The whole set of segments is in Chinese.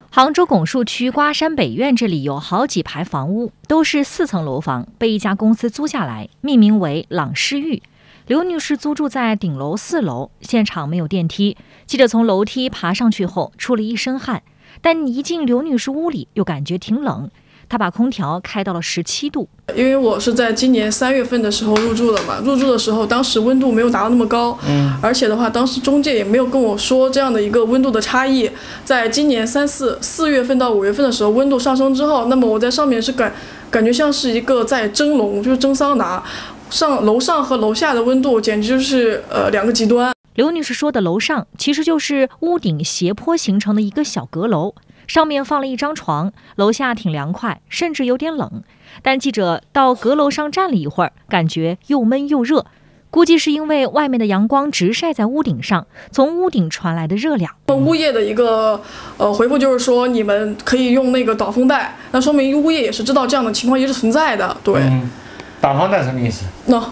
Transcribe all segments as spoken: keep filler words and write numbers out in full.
杭州拱墅区瓜山北苑这里有好几排房屋，都是四层楼房，被一家公司租下来，命名为朗诗寓。刘女士租住在顶楼四楼，现场没有电梯，记者从楼梯爬上去后出了一身汗，但一进刘女士屋里又感觉挺冷。她把空调开到了十七度， 因为我是在今年三月份的时候入住的嘛，入住的时候当时温度没有达到那么高，嗯，而且的话，当时中介也没有跟我说这样的一个温度的差异。在今年三四四月份到五月份的时候，温度上升之后，那么我在上面是感感觉像是一个在蒸笼，就是蒸桑拿，上楼上和楼下的温度简直就是呃两个极端。 刘女士说的楼上其实就是屋顶斜坡形成的一个小阁楼。上面放了一张床，楼下挺凉快，甚至有点冷。但记者到阁楼上站了一会儿，感觉又闷又热，估计是因为外面的阳光直晒在屋顶上，从屋顶传来的热量。 物业的一个呃回复就是说，你们可以用那个导风带，那说明物业也是知道这样的情况也是存在的。对， 嗯、导风带什么意思？ 那、no.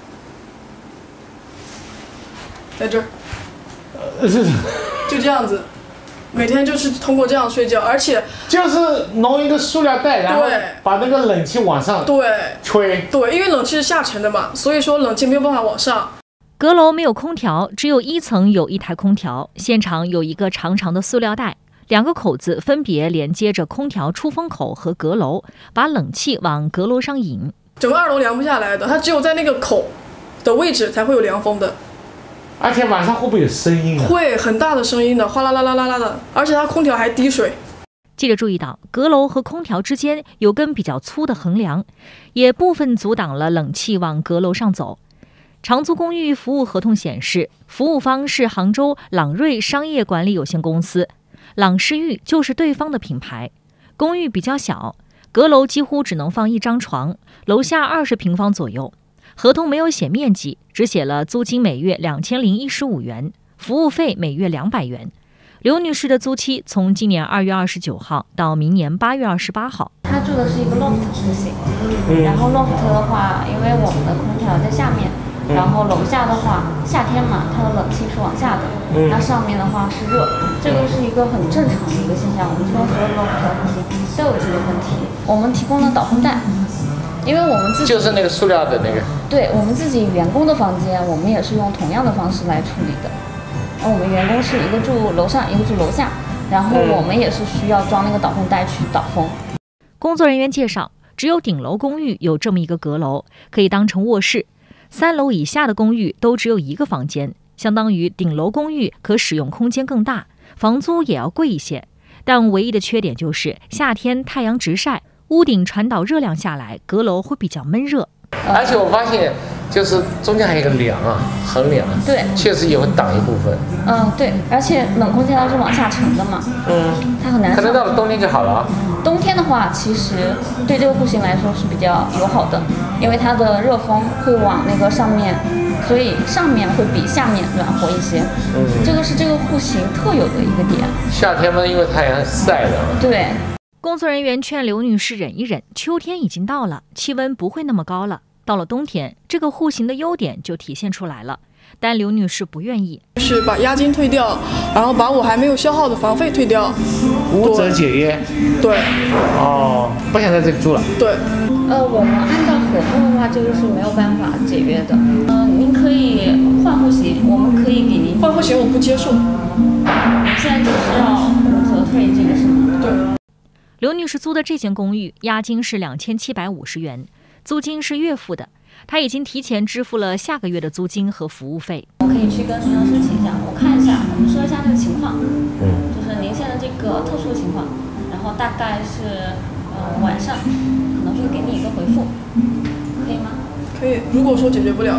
在这儿， 呃，是就这样子。每天就是通过这样睡觉，而且就是弄一个塑料袋，然后把那个冷气往上对吹， 对，因为冷气是下沉的嘛，所以说冷气没有办法往上。 阁楼没有空调，只有一层有一台空调，现场有一个长长的塑料袋，两个口子分别连接着空调出风口和阁楼，把冷气往阁楼上引。 整个二楼凉不下来的，它只有在那个口的位置才会有凉风的。 而且晚上会不会有声音啊？ 会很大的声音的，哗啦啦啦啦啦的，而且它空调还滴水。 记者注意到，阁楼和空调之间有根比较粗的横梁，也部分阻挡了冷气往阁楼上走。长租公寓服务合同显示，服务方是杭州朗瑞商业管理有限公司，朗诗寓就是对方的品牌。公寓比较小，阁楼几乎只能放一张床，楼下二十平方左右。合同没有写面积，只写了租金每月两千零一十五元，服务费每月两百元。刘女士的租期从今年二月二十九号到明年八月二十八号。 她住的是一个 loft 户型，然后 loft 的话，因为我们的空调在下面，然后楼下的话，夏天嘛，它的冷气是往下的，那上面的话是热，这个是一个很正常的一个现象。我们这边所有的 loft 户型都有这个问题。我们提供了导风带。因为我们自己就是那个塑料的那个， 对我们自己员工的房间，我们也是用同样的方式来处理的。那我们员工是一个住楼上，一个住楼下，然后我们也是需要装那个导风带去导风。 工作人员介绍，只有顶楼公寓有这么一个阁楼，可以当成卧室。三楼以下的公寓都只有一个房间，相当于顶楼公寓可使用空间更大，房租也要贵一些。但唯一的缺点就是夏天太阳直晒。屋顶传导热量下来，阁楼会比较闷热。 而且我发现，就是中间还有一个梁啊，横梁， 对， 确实也会挡一部分。 嗯，对，而且冷空气它是往下沉的嘛，嗯，它很难。 可能到了冬天就好了啊。 冬天的话，其实对这个户型来说是比较友好的，因为它的热风会往那个上面，所以上面会比下面暖和一些。嗯，这个是这个户型特有的一个点。 夏天嘛，因为太阳晒的。 对。 工作人员劝刘女士忍一忍，秋天已经到了，气温不会那么高了。到了冬天，这个户型的优点就体现出来了。但刘女士不愿意， 是把押金退掉，然后把我还没有消耗的房费退掉， 无责解约。 对。 哦，不想在这里住了。 对。 呃，我们按照合同的话，这个是没有办法解约的。嗯、呃，您可以换户型，我们可以给您换户型，我不接受。 现在就是要无责退，这个是吗？ 对。 刘女士租的这间公寓押金是两千七百五十元，租金是月付的。她已经提前支付了下个月的租金和服务费。 我可以去跟领导申请一下，我看一下，我们说一下这个情况，嗯，就是您现在这个特殊情况，然后大概是呃晚上可能会给你一个回复，可以吗？ 可以。如果说解决不了，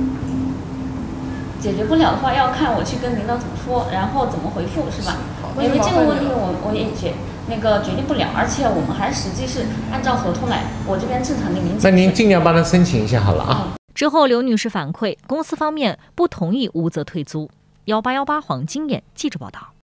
解决不了的话，要看我去跟领导怎么说，然后怎么回复，是吧？因为这个问题我我也解那个决定不了，而且我们还实际是按照合同来，我这边正常给您。 那您尽量帮他申请一下好了啊。 之后，刘女士反馈，公司方面不同意无责退租。幺八幺八黄金眼记者报道。